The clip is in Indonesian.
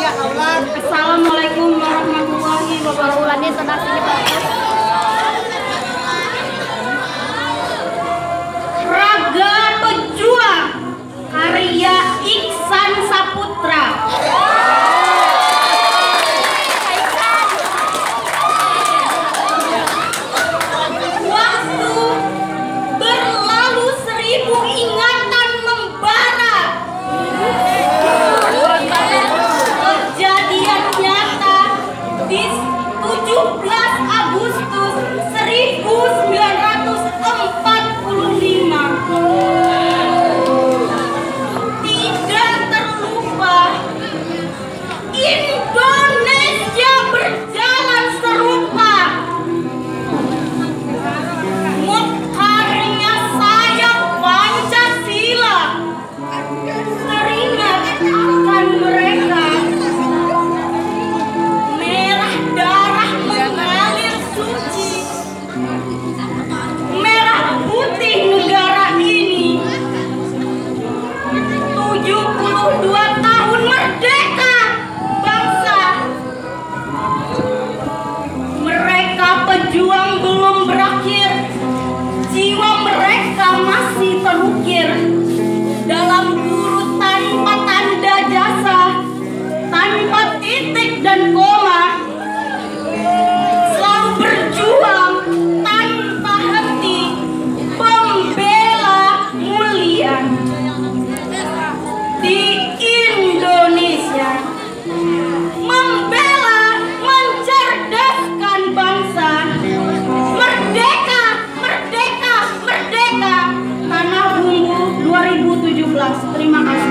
Assalamualaikum warahmatullahi wabarakatuh. Raga Pejuang karya Iksan Saputra. Waktu berlalu 1000 ingatan membara. Kejadian nyata di 17 Agustus 1945. Tidak terlupa, Indonesia berjalan serupa. Mekarnya sayap Pancasila, teringat akan mereka. Merah darah mengalir suci, merah putih negara ini. 72 tahun merdeka bangsa. Mereka pejuang belum berakhir, jiwa mereka masih terukir dalam guru tanpa tanda jasa, tanpa titik dan koma. Selalu berjuang tanpa henti, pembela mulia di Indonesia, membela, mencerdaskan bangsa. Merdeka, merdeka, merdeka. Tanah Bumbu 2017. Terima kasih.